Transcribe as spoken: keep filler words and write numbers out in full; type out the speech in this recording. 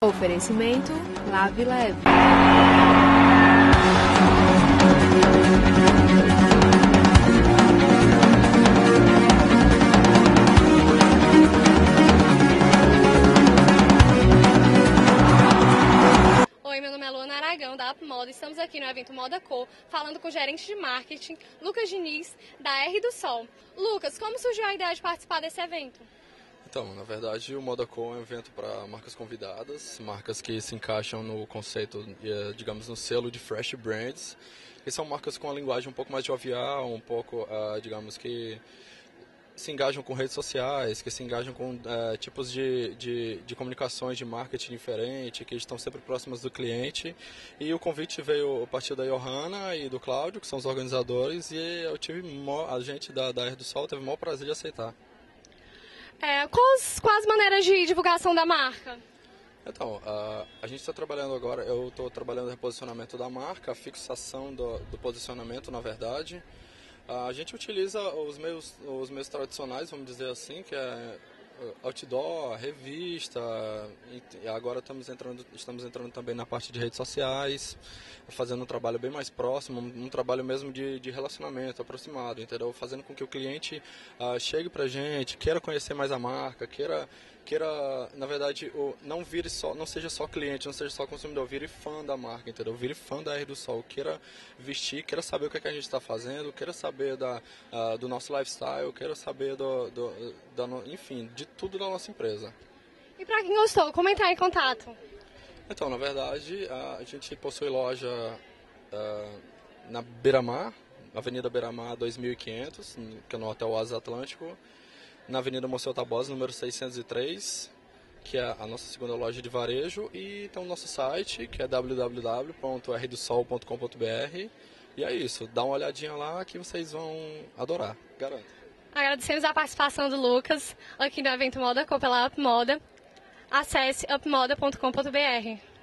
Oferecimento Lave Leve. Oi, meu nome é Luana Aragão, da Up Moda. Estamos aqui no evento Moda Co, falando com o gerente de marketing, Lucas Diniz, da R do Sol. Lucas, como surgiu a ideia de participar desse evento? Então, na verdade, o Moda Co é um evento para marcas convidadas, marcas que se encaixam no conceito, digamos, no selo de Fresh Brands, que são marcas com a linguagem um pouco mais jovial, um pouco, digamos, que se engajam com redes sociais, que se engajam com uh, tipos de, de, de comunicações de marketing diferente, que estão sempre próximas do cliente. E o convite veio a partir da Johanna e do Cláudio, que são os organizadores, e eu tive a gente da, da R do Sol teve o maior prazer de aceitar. É, quais, quais as maneiras de divulgação da marca? Então, uh, a gente está trabalhando agora, eu estou trabalhando no reposicionamento da marca, a fixação do, do posicionamento, na verdade. A gente utiliza os meios, os meios tradicionais, vamos dizer assim, que é outdoor, revista, e agora estamos entrando, estamos entrando também na parte de redes sociais, fazendo um trabalho bem mais próximo, um, um trabalho mesmo de, de relacionamento aproximado, entendeu? Fazendo com que o cliente uh, chegue pra gente, queira conhecer mais a marca, queira, queira na verdade, o, não vire só, não seja só cliente, não seja só consumidor, vire fã da marca, entendeu? Vire fã da R do Sol, queira vestir, queira saber o que, é que a gente está fazendo, queira saber da, uh, do nosso lifestyle, queira saber do, do, da, enfim, de tudo da nossa empresa. E para quem gostou, como entrar em contato? Então, na verdade, a gente possui loja uh, na Beira-Mar, Avenida Beira-Mar dois mil e quinhentos, que é no Hotel Oasis Atlântico, na Avenida Monsenhor Tabosa, número seiscentos e três, que é a nossa segunda loja de varejo, e tem o nosso site, que é w w w ponto r do sol ponto com ponto b r, e é isso, dá uma olhadinha lá que vocês vão adorar, garanto. Agradecemos a participação do Lucas aqui no evento Moda Co pela Up Moda. Acesse up moda ponto com ponto b r.